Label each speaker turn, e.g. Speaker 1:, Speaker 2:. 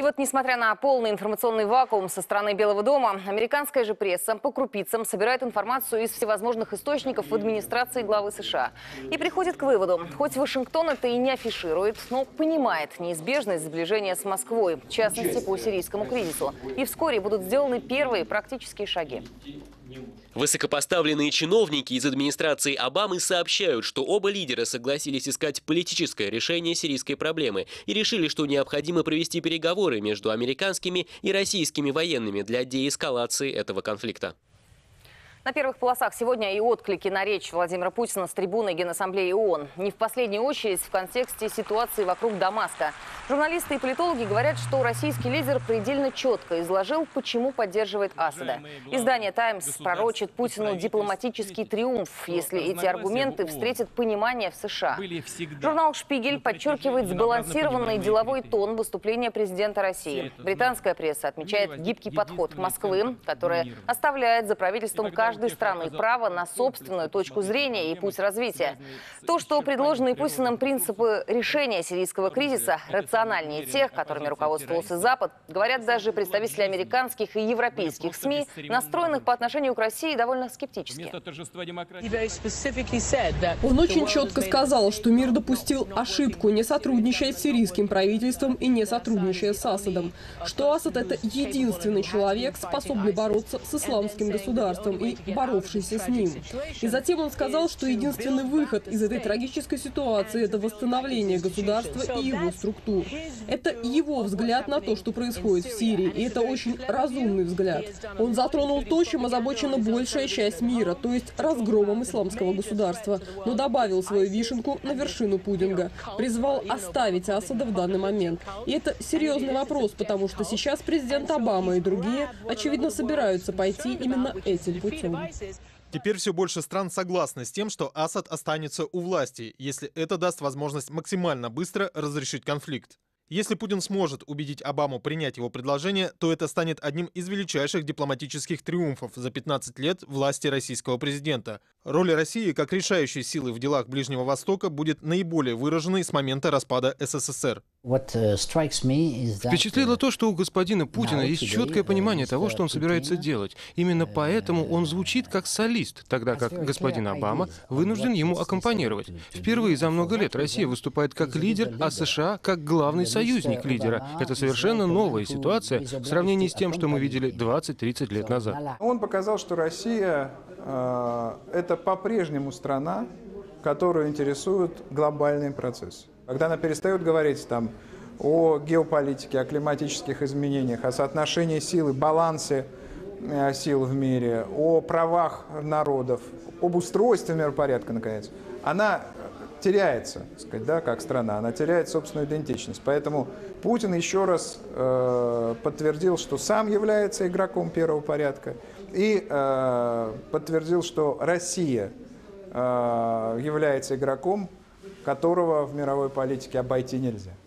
Speaker 1: Вот, несмотря на полный информационный вакуум со стороны Белого дома, американская же пресса по крупицам собирает информацию из всевозможных источников в администрации главы США. И приходит к выводу, хоть Вашингтон это и не афиширует, но понимает неизбежность сближения с Москвой, в частности по сирийскому кризису. И вскоре будут сделаны первые практические шаги.
Speaker 2: Высокопоставленные чиновники из администрации Обамы сообщают, что оба лидера согласились искать политическое решение сирийской проблемы и решили, что необходимо провести переговоры между американскими и российскими военными для деэскалации этого конфликта.
Speaker 1: На первых полосах сегодня и отклики на речь Владимира Путина с трибуны Генассамблеи ООН. Не в последнюю очередь в контексте ситуации вокруг Дамаска. Журналисты и политологи говорят, что российский лидер предельно четко изложил, почему поддерживает Асада. Издание «Таймс» пророчит Путину дипломатический триумф, если эти аргументы встретят понимание в США. Журнал «Шпигель» подчеркивает сбалансированный деловой тон выступления президента России. Британская пресса отмечает гибкий подход к Москве, которая оставляет за правительством каждой страны право на собственную точку зрения и путь развития. То, что предложенные Путиным принципы решения сирийского кризиса рациональнее тех, которыми руководствовался Запад, говорят даже представители американских и европейских СМИ, настроенных по отношению к России довольно скептически.
Speaker 3: Он очень четко сказал, что мир допустил ошибку, не сотрудничая с сирийским правительством и не сотрудничая с Асадом. Что Асад – это единственный человек, способный бороться с исламским государством и боровшийся с ним. И затем он сказал, что единственный выход из этой трагической ситуации – это восстановление государства и его структур. Это его взгляд на то, что происходит в Сирии, и это очень разумный взгляд. Он затронул то, чем озабочена большая часть мира, то есть разгромом исламского государства, но добавил свою вишенку на вершину пудинга. Призвал оставить Асада в данный момент. И это серьезный вопрос, потому что сейчас президент Обама и другие, очевидно, собираются пойти именно этим путем.
Speaker 4: Теперь все больше стран согласны с тем, что Асад останется у власти, если это даст возможность максимально быстро разрешить конфликт. Если Путин сможет убедить Обаму принять его предложение, то это станет одним из величайших дипломатических триумфов за 15 лет власти российского президента. Роль России как решающей силы в делах Ближнего Востока будет наиболее выраженной с момента распада СССР.
Speaker 5: Впечатлило то, что у господина Путина есть четкое понимание того, что он собирается делать. Именно поэтому он звучит как солист, тогда как господин Обама вынужден ему аккомпанировать. Впервые за много лет Россия выступает как лидер, а США как главный союзник лидера. Это совершенно новая ситуация в сравнении с тем, что мы видели 20-30 лет назад.
Speaker 6: Он показал, что Россия это по-прежнему страна, которую интересует глобальный процесс. Когда она перестает говорить там о геополитике, о климатических изменениях, о соотношении силы, балансе сил в мире, о правах народов, об устройстве миропорядка, наконец, она теряется, так сказать, да, как страна, она теряет собственную идентичность. Поэтому Путин еще раз подтвердил, что сам является игроком первого порядка, и подтвердил, что Россия является игроком, которого в мировой политике обойти нельзя.